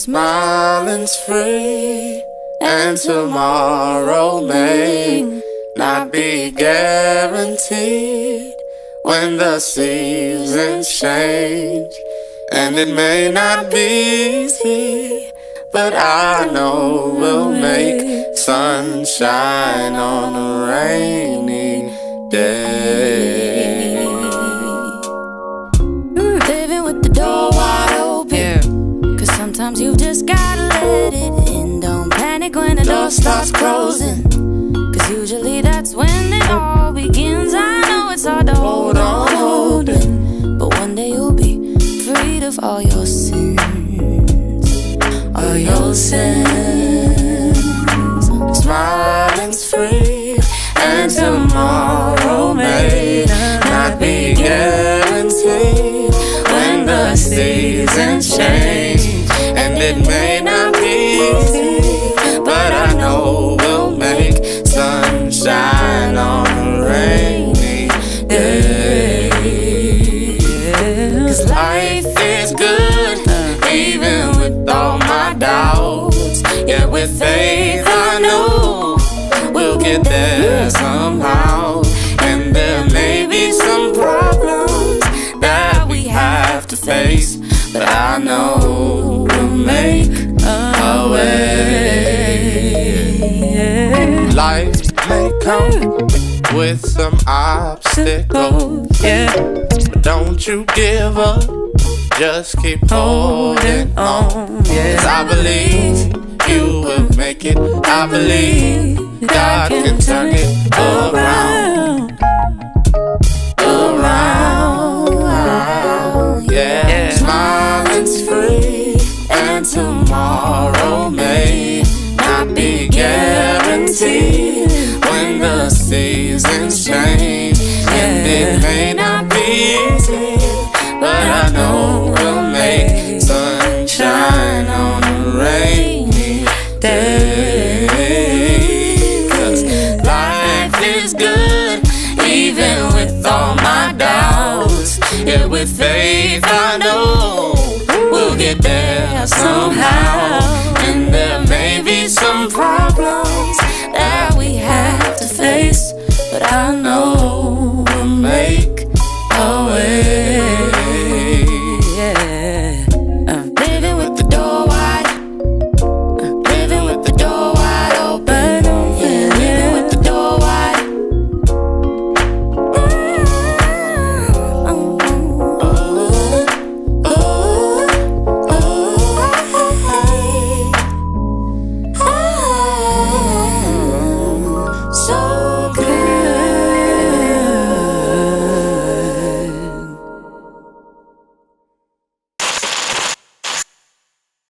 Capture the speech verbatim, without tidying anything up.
Smiling's free, and tomorrow may not be guaranteed. When the seasons change, and it may not be easy, but I know we'll make sunshine on a rainy day. Living with the door wide open, yeah. Cause sometimes you've just gotta let it in. Don't panic when the door starts closing, cause usually that's when it all begins. I know it's hard to hold on holding, but one day you'll be freed of all your sins, all your sins. Smiling's free, and tomorrow may not be guaranteed. When the seasons change, and it may not be easy, but I know we'll make sunshine on a rainy day. Cause life is good, even with all my doubts. Yeah, with faith I know we'll get there somehow. And there may be some problems that we have to face, but I know we'll make a way. Life may come with some obstacles, yeah, but don't you give up, just keep holding on. Yes, I believe you will make it. I believe God can turn it around, around. Yeah, smiling's free, and tomorrow may not be guaranteed. When the seasons change, and it may not be easy, but I know we'll make sunshine on a rainy day. Cause life is good, even with all my doubts. Yeah, with faith I know we'll get there somehow. And there may be some problems